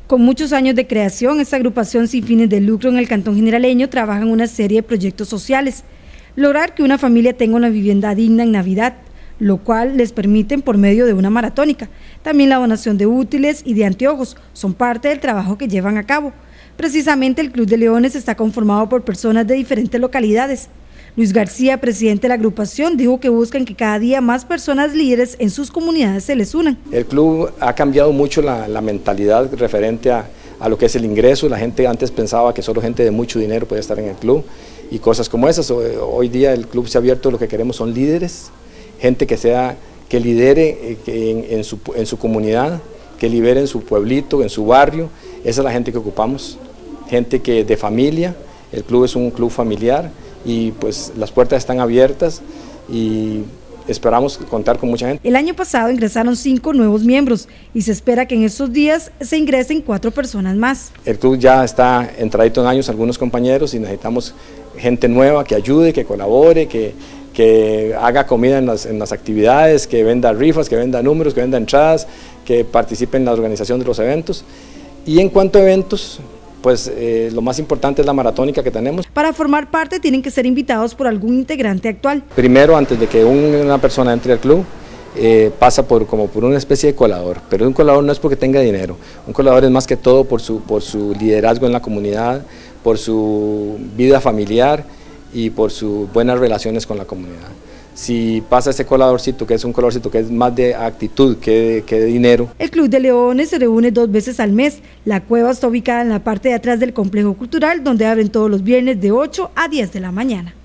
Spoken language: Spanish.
Con muchos años de creación, esta agrupación sin fines de lucro en el Cantón Generaleño trabaja en una serie de proyectos sociales. Lograr que una familia tenga una vivienda digna en Navidad, lo cual les permiten por medio de una maratónica. También la donación de útiles y de anteojos son parte del trabajo que llevan a cabo. Precisamente el Club de Leones está conformado por personas de diferentes localidades. Luis García, presidente de la agrupación, dijo que buscan que cada día más personas líderes en sus comunidades se les unan. El club ha cambiado mucho la mentalidad referente a lo que es el ingreso. La gente antes pensaba que solo gente de mucho dinero podía estar en el club y cosas como esas. Hoy día el club se ha abierto, lo que queremos son líderes, gente que lidere en su comunidad, que lidere en su pueblito, en su barrio. Esa es la gente que ocupamos, gente que de familia. El club es un club familiar y pues las puertas están abiertas y esperamos contar con mucha gente. El año pasado ingresaron 5 nuevos miembros y se espera que en estos días se ingresen 4 personas más. El club ya está entradito en años, algunos compañeros, y necesitamos gente nueva que ayude, que colabore, que haga comida en las actividades, que venda rifas, que venda números, que venda entradas, que participe en la organización de los eventos. Y en cuanto a eventos, pues lo más importante es la maratónica que tenemos. Para formar parte tienen que ser invitados por algún integrante actual. Primero, antes de que una persona entre al club, pasa como por una especie de colador, pero un colador no es porque tenga dinero, un colador es más que todo por su liderazgo en la comunidad, por su vida familiar y por sus buenas relaciones con la comunidad. Si pasa ese coladorcito, que es un coladorcito que es más de actitud que de dinero. El Club de Leones se reúne 2 veces al mes. La cueva está ubicada en la parte de atrás del complejo cultural, donde abren todos los viernes de 8 a 10 de la mañana.